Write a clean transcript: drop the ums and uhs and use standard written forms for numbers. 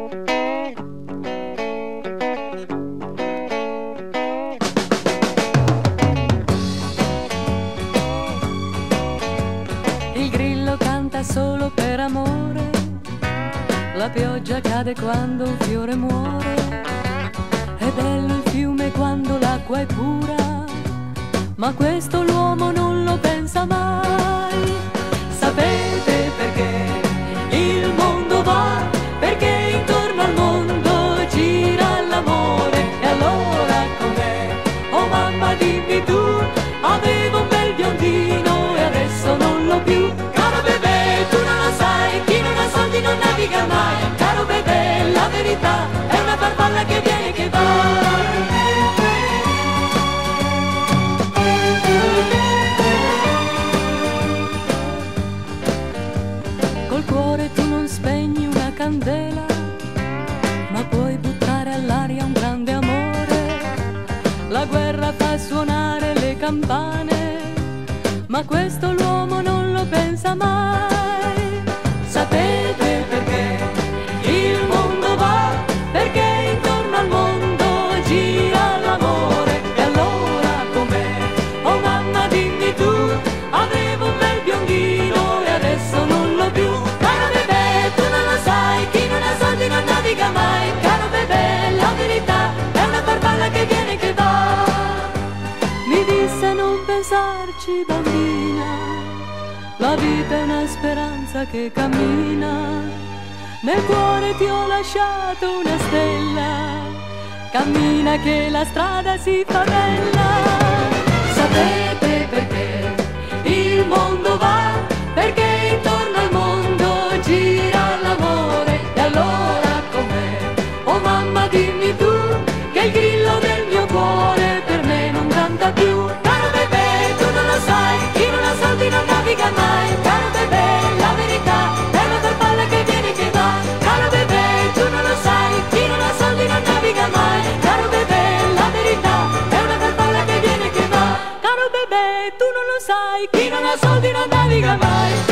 Il grillo canta solo per amore, la pioggia cade quando un fiore muore. È bello il fiume quando l'acqua è pura, ma questo l'uomo non lo pensa mai. Sapete perché il mondo va? Perché intorno al mondo gira l'amore. E allora com'è? Oh mamma dimmi tu, avevo un bel biondino e adesso non l'ho più. Caro bebè, tu non lo sai, chi non ha soldi non naviga mai. Caro bebè, la verità è una farfalla che viene e che va. Col cuore tu non spegni una candela, ma puoi buttare all'aria un grande amore. La guerra fa suonare le campane, ma questo l'uomo non lo pensa mai. Sapete perché il mondo va? Perché intorno al mondo gira l'amore. E allora com'è? Oh mamma dimmi tu, avevo un bel biondino e adesso non l'ho più. Caro bebè, tu non lo sai, chi non ha soldi non naviga mai. Caro bebè, la verità è una farfalla che viene e che va. Mi disse non pensarci bambina, la vita è una speranza che cammina. Nel cuore ti ho lasciato una stella, cammina che la strada si fa bella. Sapete perché il mondo va? Perché intorno al mondo gira l'amore. E allora com'è? Oh mamma dimmi tu, che il grillo del mio cuore per me non canta più. Caro bebè, tu non lo sai, chi non ha soldi non naviga mai. Caro bebè, la verità è una farfalla che viene e che va. Caro bebè, tu non lo sai, chi non ha soldi non naviga mai. Caro bebè, la verità è una farfalla che viene e che va. Caro bebè, tu non lo sai, chi non ha soldi non naviga mai.